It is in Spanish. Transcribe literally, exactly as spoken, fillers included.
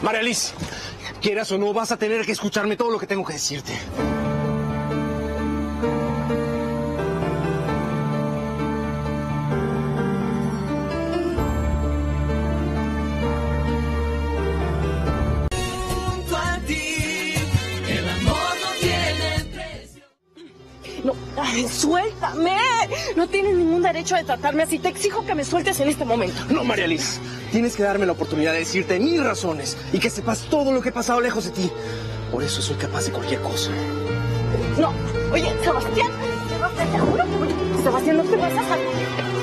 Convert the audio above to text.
María Liz, quieras o no, vas a tener que escucharme todo lo que tengo que decirte. No, ay, suéltame. No tienes ningún derecho de tratarme así. Te exijo que me sueltes en este momento. No, María Liz. Tienes que darme la oportunidad de decirte mis razones y que sepas todo lo que he pasado lejos de ti. Por eso soy capaz de cualquier cosa. No, oye, Sebastián. Sebastián, te juro que voy. Sebastián, no te vas a salir.